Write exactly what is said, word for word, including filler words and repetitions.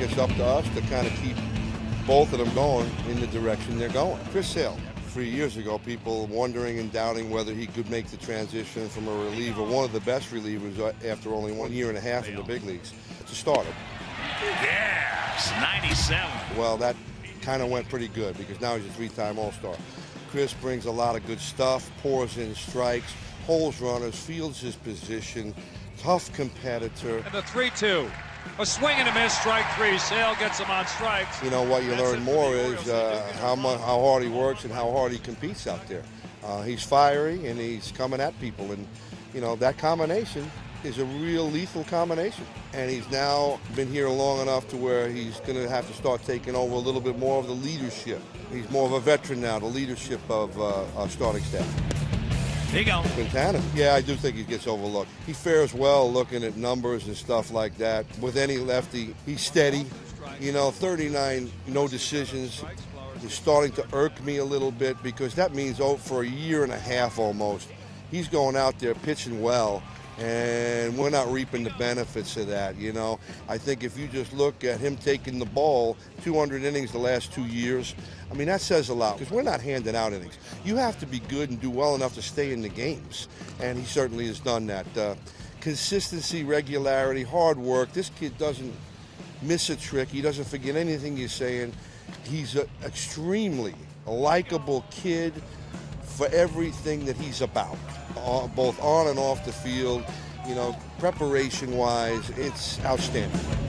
it's up to us to kind of keep both of them going in the direction they're going. Chris Sale, three years ago, people wondering and doubting whether he could make the transition from a reliever, one of the best relievers after only one year and a half in the big leagues, to starter. Yes, ninety-seven. Well, that kind of went pretty good because now he's a three-time All-Star. Chris brings a lot of good stuff, pours in strikes, holds runners, fields his position, tough competitor. And the three two. A swing and a miss, strike three. Sale gets him on strikes. You know, what you learn more is uh, how much, how hard he works and how hard he competes out there. Uh, he's fiery and he's coming at people, and you know that combination is a real lethal combination. And he's now been here long enough to where he's going to have to start taking over a little bit more of the leadership. He's more of a veteran now, the leadership of uh, our starting staff. There you go. Quintana, yeah, I do think he gets overlooked. He fares well looking at numbers and stuff like that. With any lefty, he's steady. You know, thirty-nine no decisions is starting to irk me a little bit because that means, oh, for a year and a half almost, he's going out there pitching well, and we're not reaping the benefits of that, you know. I think if you just look at him taking the ball, two hundred innings the last two years, I mean, that says a lot because we're not handing out innings. You have to be good and do well enough to stay in the games, and he certainly has done that. Uh, consistency, regularity, hard work. This kid doesn't miss a trick. He doesn't forget anything you're saying. He's an extremely likable kid for everything that he's about, uh, both on and off the field. You know, preparation-wise, it's outstanding.